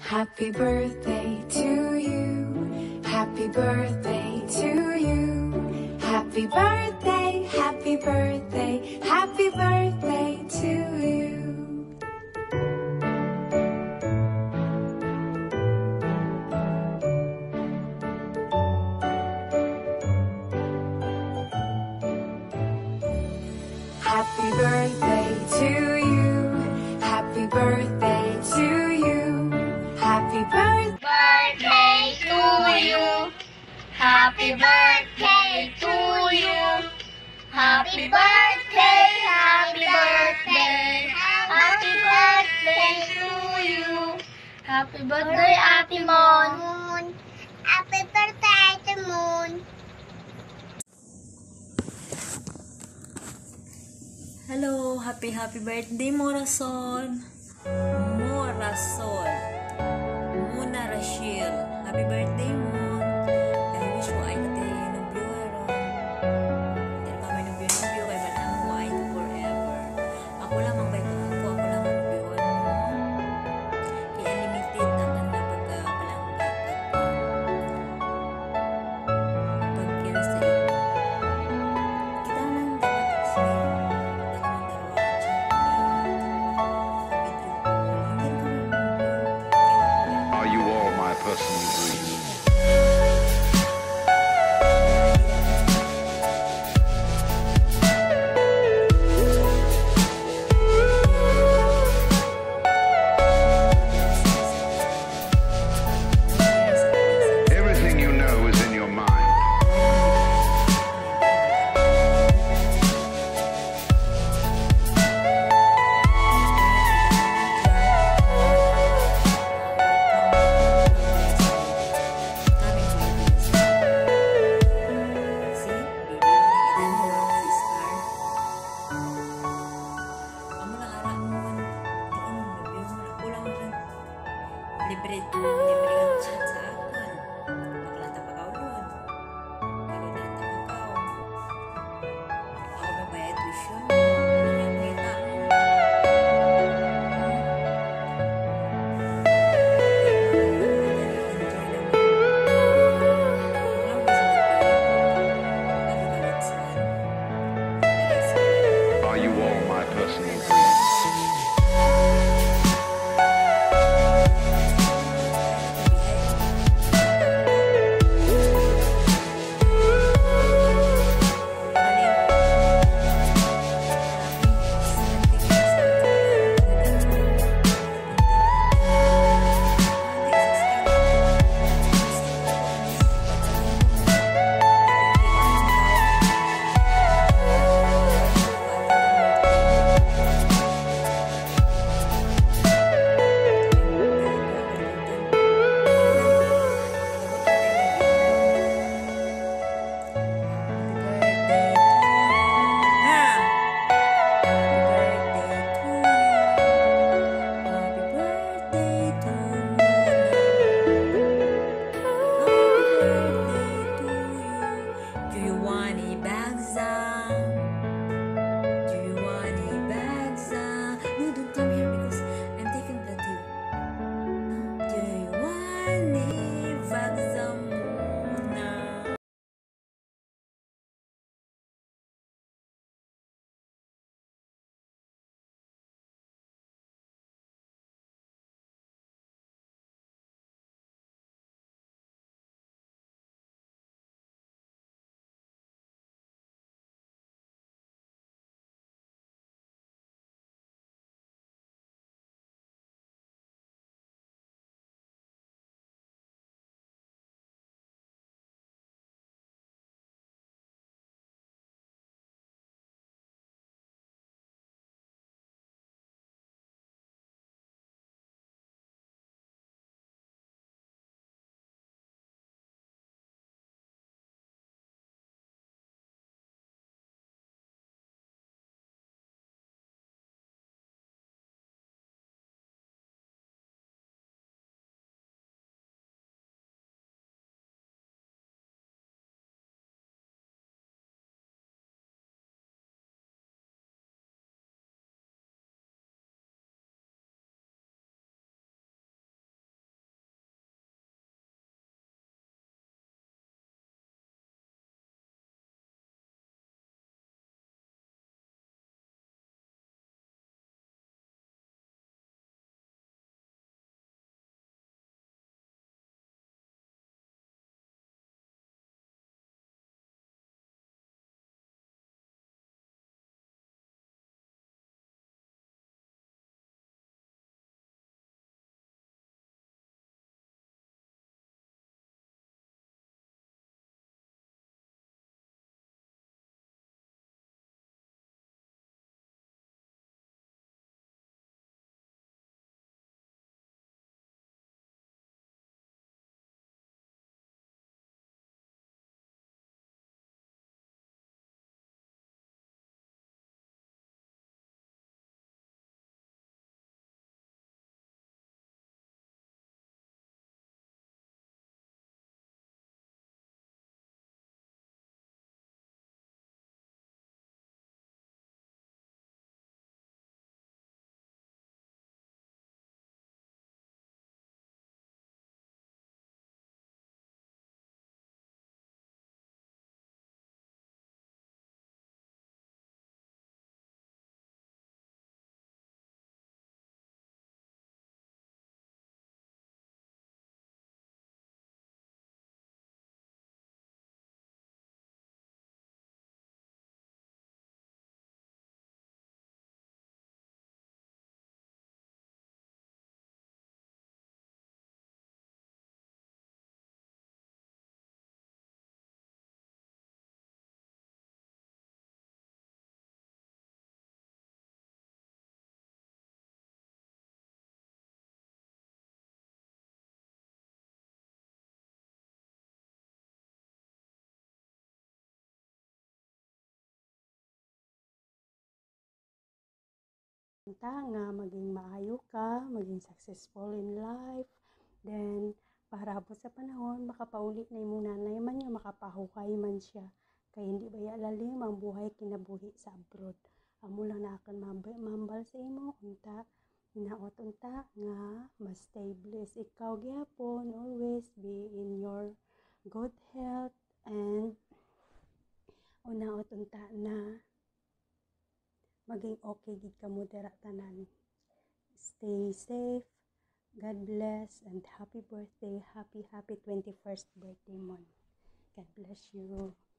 Happy birthday to you. Happy birthday to you. Happy birthday, happy birthday, happy birthday to you. Happy birthday to you. Happy birthday to you. Happy Birthday to you. Happy birthday to you. Happy birthday, happy birthday. Happy birthday to you. Happy birthday, Ate Mon. Happy birthday, Ate Mon. Hello, happy birthday Morasol. Muna Rachel. Happy birthday mo. I wish mo ay natin nubyo aron. Dahil pa may nubyo kay banang mo ay forever. Ako lang ang bayan ko, ako lang ang nubyoan mo. Kaya unlimited na pagkapalangga pagkiras sa iyo. Kita lang dapat sa Are you all my personal dreams? Everything you know is in your mind. Libre ang chat sa akin. Paglata pa ka ulit. Kalunata pa ka. Ako ba bayad tuition? Ano yung kita? Are you all my personal dreams? unta nga maging maayo ka, maging successful in life. Then para abot sa panahon makapauli na imong nanay man nga makapahukay man siya. Kay hindi baya lalim ang buhay kinabuhi sa abroad. Amo lang na akan mambal sa imo unta hinaot unta nga mas stay blessed ikaw gyapon, always be in your good health, and unaot unta na maging okay gid ka mo dira tanan. Stay safe, God bless, and happy birthday, happy 21st birthday mon. God bless you.